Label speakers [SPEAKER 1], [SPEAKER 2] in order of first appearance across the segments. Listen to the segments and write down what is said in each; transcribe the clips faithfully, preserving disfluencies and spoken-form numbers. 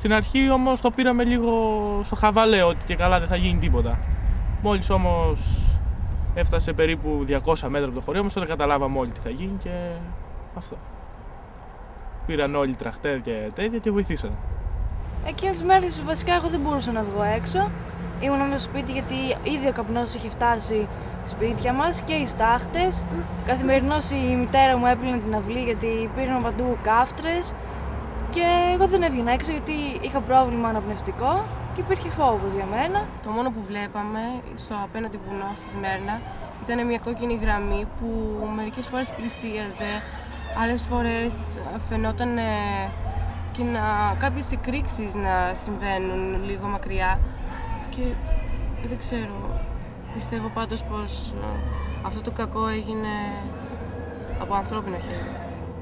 [SPEAKER 1] Στην αρχή όμως το πήραμε λίγο στο χαβαλέ, ότι και καλά δεν θα γίνει τίποτα. Μόλις όμως έφτασε περίπου διακόσια μέτρα από το χωριό μας, τότε καταλάβαμε όλοι τι θα γίνει και αυτό. Πήραν όλοι τραχτέρ και τέτοια και βοηθήσαν.
[SPEAKER 2] Εκείνες τις μέρες βασικά εγώ δεν μπορούσα να βγω έξω. Ήμουν μέσα στο σπίτι γιατί ήδη ο καπνός είχε φτάσει σπίτια μας και οι στάχτες. Καθημερινώς η μητέρα μου έπλυνε την αυλή γιατί υπήρχαν παντού κάφτρες. Και εγώ δεν έβγαινα έξω γιατί είχα πρόβλημα αναπνευστικό και υπήρχε φόβος για μένα.
[SPEAKER 3] Το μόνο που βλέπαμε στο απέναντι βουνό στη Σμέρνα ήταν μια κόκκινη γραμμή που μερικές φορές πλησίαζε, άλλες φορές φαινόταν και να, κάποιες εκρήξεις να συμβαίνουν λίγο μακριά και δεν ξέρω, πιστεύω πάντως πως αυτό το κακό έγινε από ανθρώπινο χέρι.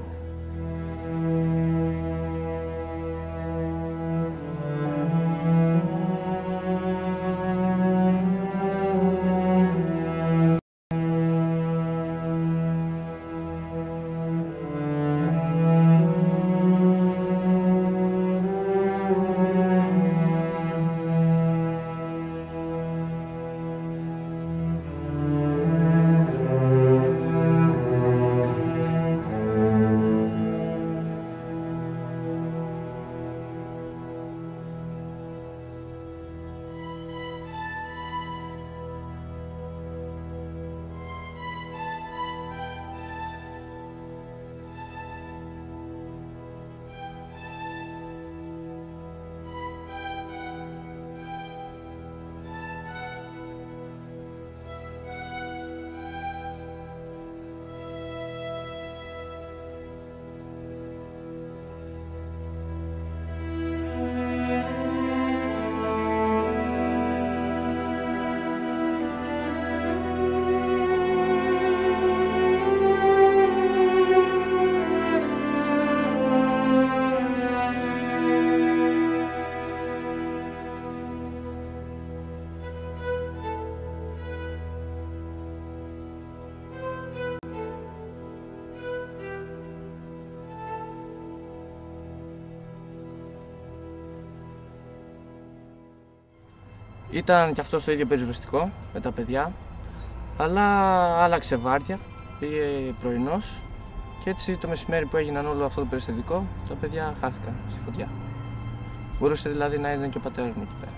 [SPEAKER 4] Ήταν και αυτό το ίδιο πυροσβεστικό με τα παιδιά, αλλά άλλαξε βάρδια, πήγε πρωινός και έτσι το μεσημέρι που έγιναν όλο αυτό το περιστατικό, τα παιδιά χάθηκαν στη φωτιά. Μπορούσε δηλαδή να ήταν και ο πατέρας μου εκεί πέρα.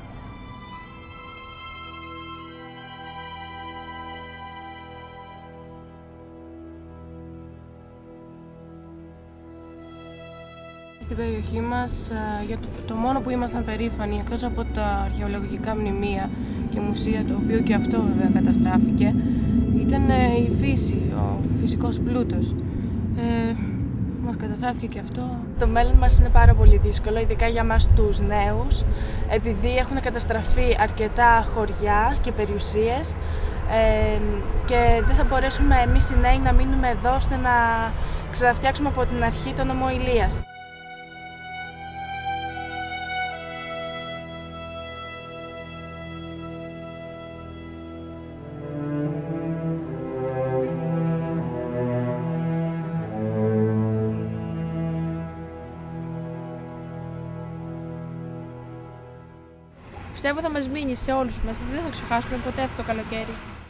[SPEAKER 3] Στην περιοχή μας, για το, το μόνο που ήμασταν περήφανοι, εκτός από τα αρχαιολογικά μνημεία και μουσεία, το οποίο και αυτό βέβαια καταστράφηκε, ήταν η φύση, ο φυσικός πλούτος. Ε, μας καταστράφηκε και αυτό.
[SPEAKER 2] Το μέλλον μας είναι πάρα πολύ δύσκολο, ειδικά για μας τους νέους, επειδή έχουν καταστραφεί αρκετά χωριά και περιουσίες ε, και δεν θα μπορέσουμε εμείς οι νέοι να μείνουμε εδώ ώστε να ξαναφτιάξουμε από την αρχή τον νόμο Ηλίας.
[SPEAKER 5] Πιστεύω θα μας μείνει σε όλους μας, δεν θα ξεχάσουμε ποτέ αυτό το καλοκαίρι.